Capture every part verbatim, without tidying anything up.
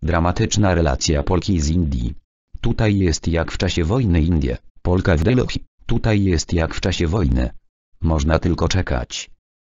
Dramatyczna relacja Polki z Indii. Tutaj jest jak w czasie wojny Indie, Polka w Delhi. Tutaj jest jak w czasie wojny. Można tylko czekać.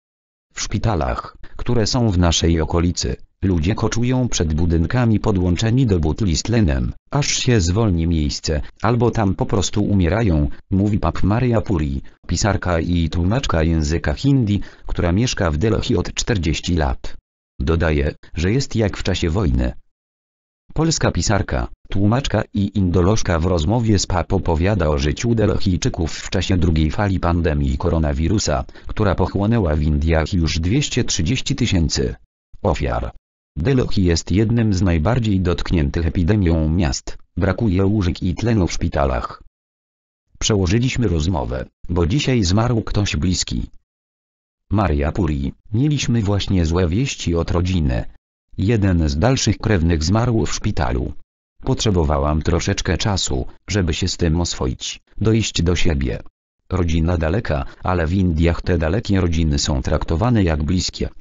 W szpitalach, które są w naszej okolicy, ludzie koczują przed budynkami podłączeni do butli z tlenem, aż się zwolni miejsce, albo tam po prostu umierają, mówi Pap Maria Puri, pisarka i tłumaczka języka hindi, która mieszka w Delhi od czterdziestu lat. Dodaje, że jest jak w czasie wojny. Polska pisarka, tłumaczka i indolożka w rozmowie z Pap opowiada o życiu Delhijczyków w czasie drugiej fali pandemii koronawirusa, która pochłonęła w Indiach już dwieście trzydzieści tysięcy ofiar. Delhi jest jednym z najbardziej dotkniętych epidemią miast, brakuje łóżek i tlenu w szpitalach. Przełożyliśmy rozmowę, bo dzisiaj zmarł ktoś bliski. Maria Puri, mieliśmy właśnie złe wieści od rodziny. Jeden z dalszych krewnych zmarł w szpitalu. Potrzebowałam troszeczkę czasu, żeby się z tym oswoić, dojść do siebie. Rodzina daleka, ale w Indiach te dalekie rodziny są traktowane jak bliskie.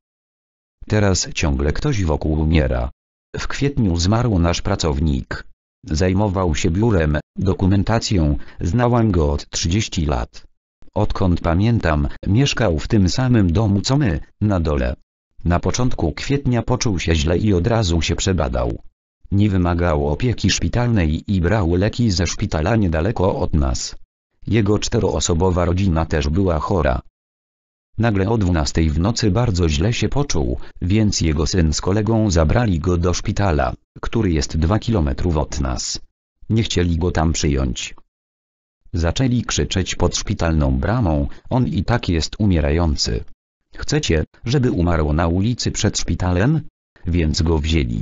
Teraz ciągle ktoś wokół umiera. W kwietniu zmarł nasz pracownik. Zajmował się biurem, dokumentacją, znałam go od trzydziestu lat. Odkąd pamiętam, mieszkał w tym samym domu co my, na dole. Na początku kwietnia poczuł się źle i od razu się przebadał. Nie wymagał opieki szpitalnej i brał leki ze szpitala niedaleko od nas. Jego czteroosobowa rodzina też była chora. Nagle o dwunastej w nocy bardzo źle się poczuł, więc jego syn z kolegą zabrali go do szpitala, który jest dwa kilometry od nas. Nie chcieli go tam przyjąć. Zaczęli krzyczeć pod szpitalną bramą, on i tak jest umierający. Chcecie, żeby umarł na ulicy przed szpitalem? Więc go wzięli.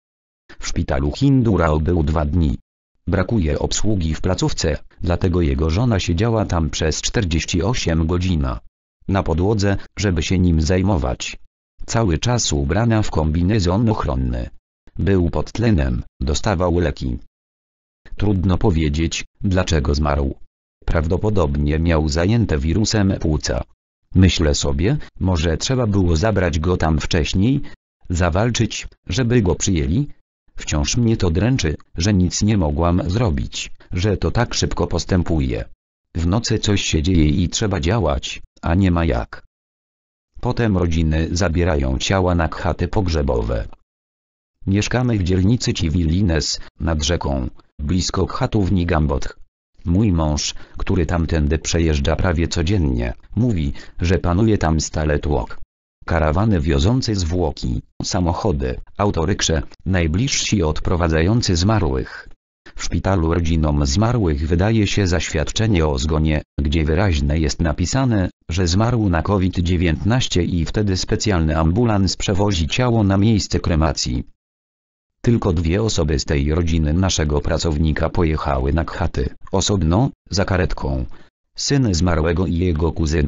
W szpitalu Hindurao był dwa dni. Brakuje obsługi w placówce, dlatego jego żona siedziała tam przez czterdzieści osiem godzin. Na podłodze, żeby się nim zajmować. Cały czas ubrana w kombinezon ochronny. Był pod tlenem, dostawał leki. Trudno powiedzieć, dlaczego zmarł. Prawdopodobnie miał zajęte wirusem płuca. Myślę sobie, może trzeba było zabrać go tam wcześniej, zawalczyć, żeby go przyjęli. Wciąż mnie to dręczy, że nic nie mogłam zrobić, że to tak szybko postępuje. W nocy coś się dzieje i trzeba działać, a nie ma jak. Potem rodziny zabierają ciała na chaty pogrzebowe. Mieszkamy w dzielnicy Civilines, nad rzeką, blisko chatów Nigambot. Mój mąż, który tamtędy przejeżdża prawie codziennie, mówi, że panuje tam stale tłok. Karawany wiozące zwłoki, samochody, autoryksze, najbliżsi odprowadzający zmarłych. W szpitalu rodzinom zmarłych wydaje się zaświadczenie o zgonie, gdzie wyraźnie jest napisane, że zmarł na COVID dziewiętnaście i wtedy specjalny ambulans przewozi ciało na miejsce kremacji. Tylko dwie osoby z tej rodziny naszego pracownika pojechały na chaty, osobno, za karetką. Syn zmarłego i jego kuzyn.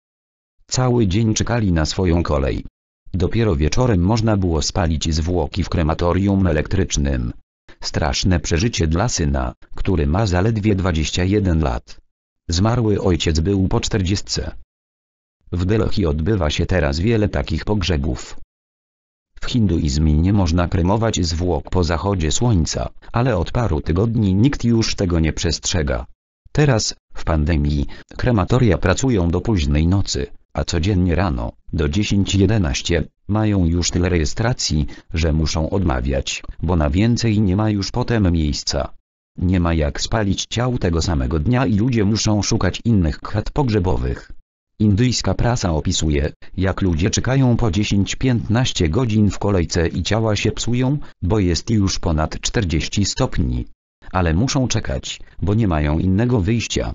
Cały dzień czekali na swoją kolej. Dopiero wieczorem można było spalić zwłoki w krematorium elektrycznym. Straszne przeżycie dla syna, który ma zaledwie dwadzieścia jeden lat. Zmarły ojciec był po czterdziestce. W Delhi odbywa się teraz wiele takich pogrzebów. W hinduizmie nie można kremować zwłok po zachodzie słońca, ale od paru tygodni nikt już tego nie przestrzega. Teraz, w pandemii, krematoria pracują do późnej nocy, a codziennie rano, do dziesiątej jedenaście, mają już tyle rejestracji, że muszą odmawiać, bo na więcej nie ma już potem miejsca. Nie ma jak spalić ciał tego samego dnia i ludzie muszą szukać innych chat pogrzebowych. Indyjska prasa opisuje, jak ludzie czekają po dziesięć piętnaście godzin w kolejce i ciała się psują, bo jest już ponad czterdzieści stopni. Ale muszą czekać, bo nie mają innego wyjścia.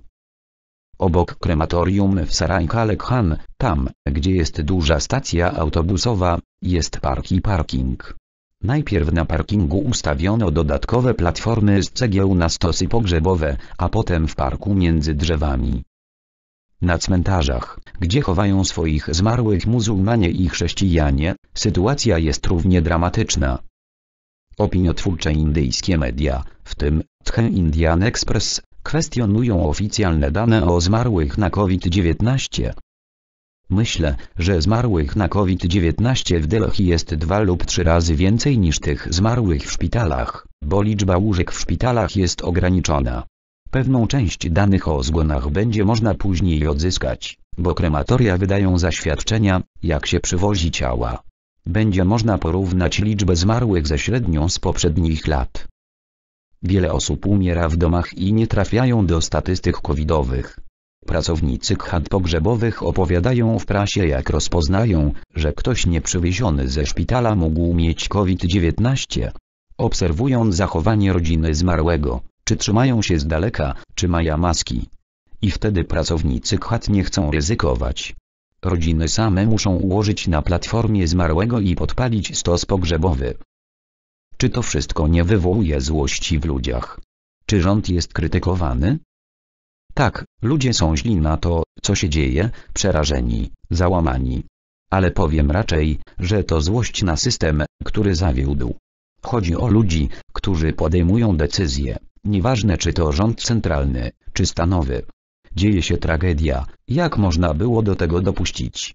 Obok krematorium w Sarai Kale Khan, tam, gdzie jest duża stacja autobusowa, jest park i parking. Najpierw na parkingu ustawiono dodatkowe platformy z cegieł na stosy pogrzebowe, a potem w parku między drzewami. Na cmentarzach, gdzie chowają swoich zmarłych muzułmanie i chrześcijanie, sytuacja jest równie dramatyczna. Opiniotwórcze indyjskie media, w tym The Indian Express, kwestionują oficjalne dane o zmarłych na COVID dziewiętnaście. Myślę, że zmarłych na COVID dziewiętnaście w Delhi jest dwa lub trzy razy więcej niż tych zmarłych w szpitalach, bo liczba łóżek w szpitalach jest ograniczona. Pewną część danych o zgonach będzie można później odzyskać, bo krematoria wydają zaświadczenia, jak się przywozi ciała. Będzie można porównać liczbę zmarłych ze średnią z poprzednich lat. Wiele osób umiera w domach i nie trafiają do statystyk covidowych. Pracownicy chat pogrzebowych opowiadają w prasie, jak rozpoznają, że ktoś nieprzywieziony ze szpitala mógł mieć COVID dziewiętnaście. Obserwują zachowanie rodziny zmarłego, czy trzymają się z daleka, czy mają maski. I wtedy pracownicy chat nie chcą ryzykować. Rodziny same muszą ułożyć na platformie zmarłego i podpalić stos pogrzebowy. Czy to wszystko nie wywołuje złości w ludziach? Czy rząd jest krytykowany? Tak, ludzie są źli na to, co się dzieje, przerażeni, załamani. Ale powiem raczej, że to złość na system, który zawiódł. Chodzi o ludzi, którzy podejmują decyzje, nieważne czy to rząd centralny, czy stanowy. Dzieje się tragedia, jak można było do tego dopuścić?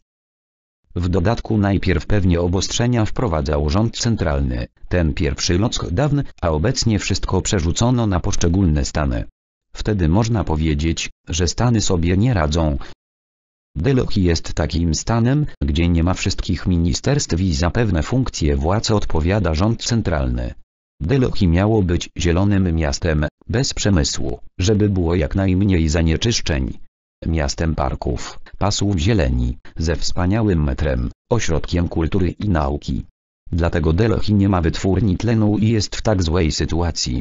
W dodatku najpierw pewnie obostrzenia wprowadzał rząd centralny, ten pierwszy lockdown, a obecnie wszystko przerzucono na poszczególne stany. Wtedy można powiedzieć, że stany sobie nie radzą. Delhi jest takim stanem, gdzie nie ma wszystkich ministerstw i za pewne funkcje władz odpowiada rząd centralny. Delhi miało być zielonym miastem, bez przemysłu, żeby było jak najmniej zanieczyszczeń. Miastem parków, pasów zieleni, ze wspaniałym metrem, ośrodkiem kultury i nauki. Dlatego Delhi nie ma wytwórni tlenu i jest w tak złej sytuacji.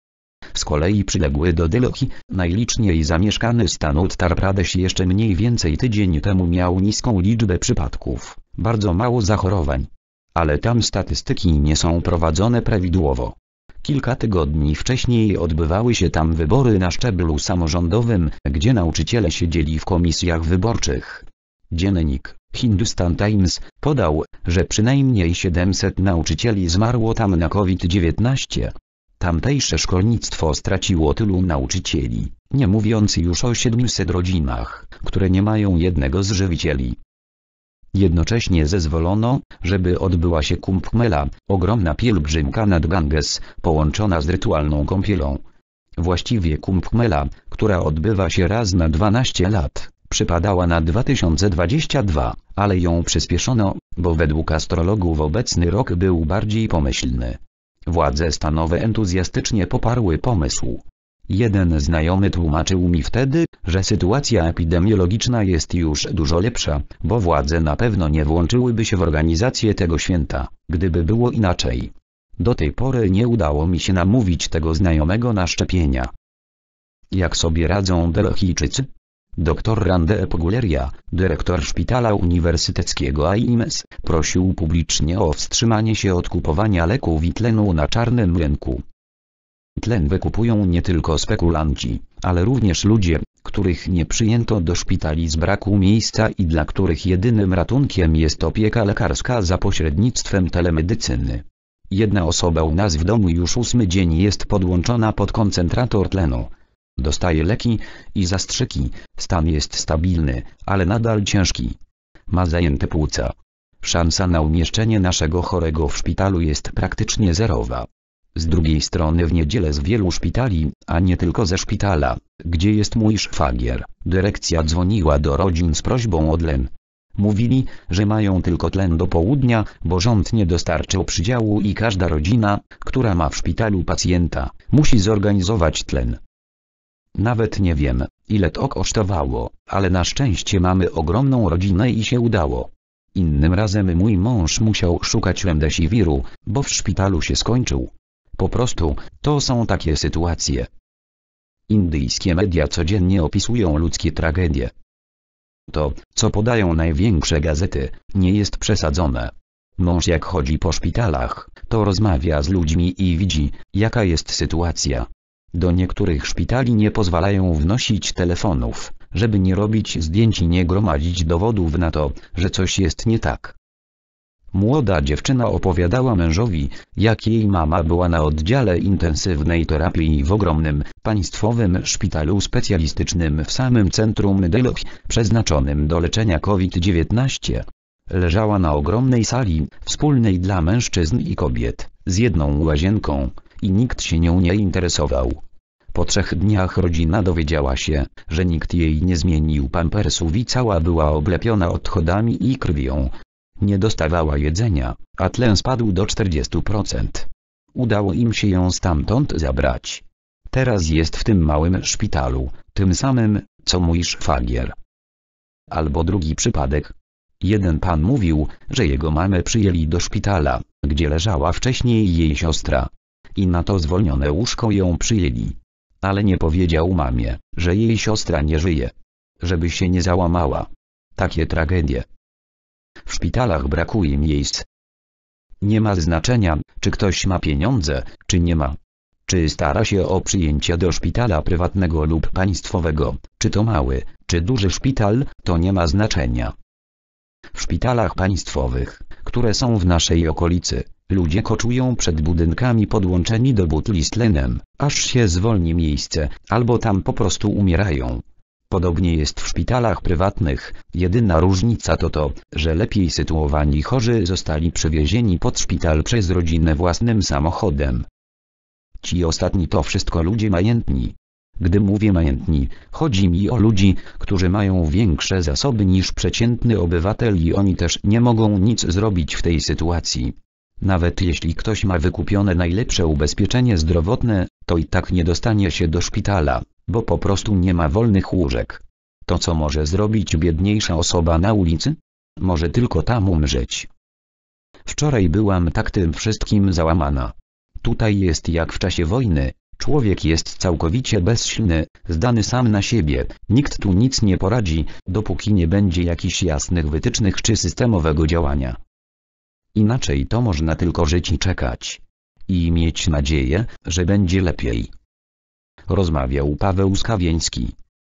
Z kolei przyległy do Delhi, najliczniej zamieszkany stan Uttar Pradesh jeszcze mniej więcej tydzień temu miał niską liczbę przypadków, bardzo mało zachorowań. Ale tam statystyki nie są prowadzone prawidłowo. Kilka tygodni wcześniej odbywały się tam wybory na szczeblu samorządowym, gdzie nauczyciele siedzieli w komisjach wyborczych. Dziennik Hindustan Times podał, że przynajmniej siedemset nauczycieli zmarło tam na COVID dziewiętnaście. Tamtejsze szkolnictwo straciło tylu nauczycieli, nie mówiąc już o siedmiuset rodzinach, które nie mają jednego z żywicieli. Jednocześnie zezwolono, żeby odbyła się Kumbh Mela, ogromna pielgrzymka nad Ganges, połączona z rytualną kąpielą. Właściwie Kumbh Mela, która odbywa się raz na dwanaście lat, przypadała na dwa tysiące dwudziesty drugi, ale ją przyspieszono, bo według astrologów obecny rok był bardziej pomyślny. Władze stanowe entuzjastycznie poparły pomysł. Jeden znajomy tłumaczył mi wtedy, że sytuacja epidemiologiczna jest już dużo lepsza, bo władze na pewno nie włączyłyby się w organizację tego święta, gdyby było inaczej. Do tej pory nie udało mi się namówić tego znajomego na szczepienia. Jak sobie radzą Delhijczycy? Doktor Randeep Guleria, dyrektor szpitala uniwersyteckiego A I M S, prosił publicznie o wstrzymanie się od kupowania leków i tlenu na czarnym rynku. Tlen wykupują nie tylko spekulanci, ale również ludzie, których nie przyjęto do szpitali z braku miejsca i dla których jedynym ratunkiem jest opieka lekarska za pośrednictwem telemedycyny. Jedna osoba u nas w domu już ósmy dzień jest podłączona pod koncentrator tlenu. Dostaje leki i zastrzyki, stan jest stabilny, ale nadal ciężki. Ma zajęte płuca. Szansa na umieszczenie naszego chorego w szpitalu jest praktycznie zerowa. Z drugiej strony w niedzielę z wielu szpitali, a nie tylko ze szpitala, gdzie jest mój szwagier, dyrekcja dzwoniła do rodzin z prośbą o tlen. Mówili, że mają tylko tlen do południa, bo rząd nie dostarczył przydziału i każda rodzina, która ma w szpitalu pacjenta, musi zorganizować tlen. Nawet nie wiem, ile to kosztowało, ale na szczęście mamy ogromną rodzinę i się udało. Innym razem mój mąż musiał szukać remdesiviru, bo w szpitalu się skończył. Po prostu, to są takie sytuacje. Indyjskie media codziennie opisują ludzkie tragedie. To, co podają największe gazety, nie jest przesadzone. Mąż jak chodzi po szpitalach, to rozmawia z ludźmi i widzi, jaka jest sytuacja. Do niektórych szpitali nie pozwalają wnosić telefonów, żeby nie robić zdjęć i nie gromadzić dowodów na to, że coś jest nie tak. Młoda dziewczyna opowiadała mężowi, jak jej mama była na oddziale intensywnej terapii w ogromnym, państwowym szpitalu specjalistycznym w samym centrum Delhi, przeznaczonym do leczenia COVID dziewiętnaście. Leżała na ogromnej sali, wspólnej dla mężczyzn i kobiet, z jedną łazienką, i nikt się nią nie interesował. Po trzech dniach rodzina dowiedziała się, że nikt jej nie zmienił pampersów i cała była oblepiona odchodami i krwią. Nie dostawała jedzenia, a tlen spadł do czterdziestu procent. Udało im się ją stamtąd zabrać. Teraz jest w tym małym szpitalu, tym samym, co mój szwagier. Albo drugi przypadek. Jeden pan mówił, że jego mamę przyjęli do szpitala, gdzie leżała wcześniej jej siostra. I na to zwolnione łóżko ją przyjęli. Ale nie powiedział mamie, że jej siostra nie żyje. Żeby się nie załamała. Takie tragedie. W szpitalach brakuje miejsc. Nie ma znaczenia, czy ktoś ma pieniądze, czy nie ma. Czy stara się o przyjęcie do szpitala prywatnego lub państwowego, czy to mały, czy duży szpital, to nie ma znaczenia. W szpitalach państwowych, które są w naszej okolicy, ludzie koczują przed budynkami podłączeni do butli z tlenem, aż się zwolni miejsce, albo tam po prostu umierają. Podobnie jest w szpitalach prywatnych, jedyna różnica to to, że lepiej sytuowani chorzy zostali przewiezieni pod szpital przez rodzinę własnym samochodem. Ci ostatni to wszystko ludzie majętni. Gdy mówię majętni, chodzi mi o ludzi, którzy mają większe zasoby niż przeciętny obywatel i oni też nie mogą nic zrobić w tej sytuacji. Nawet jeśli ktoś ma wykupione najlepsze ubezpieczenie zdrowotne, to i tak nie dostanie się do szpitala, bo po prostu nie ma wolnych łóżek. To co może zrobić biedniejsza osoba na ulicy? Może tylko tam umrzeć. Wczoraj byłam tak tym wszystkim załamana. Tutaj jest jak w czasie wojny, człowiek jest całkowicie bezsilny, zdany sam na siebie, nikt tu nic nie poradzi, dopóki nie będzie jakichś jasnych wytycznych czy systemowego działania. Inaczej to można tylko żyć i czekać. I mieć nadzieję, że będzie lepiej. Rozmawiał Paweł Skawieński.